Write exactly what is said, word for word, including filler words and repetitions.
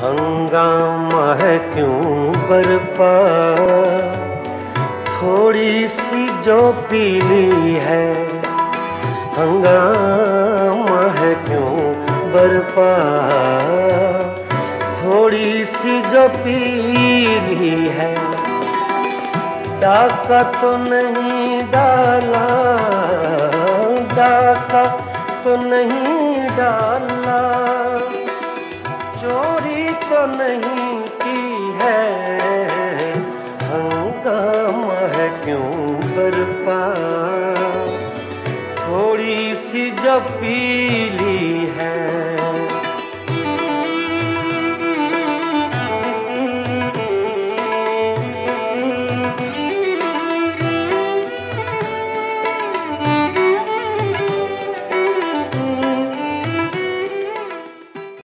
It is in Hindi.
हंगामा है क्यों बरपा, थोड़ी सी जो पीली है। हंगामा है क्यों बरपा, थोड़ी सी जो पीली है। डाका तो नहीं डाला, डाका तो नहीं डाला, चोरी तो नहीं की है। हंगामा है क्यों बरपा, थोड़ी सी जो पीली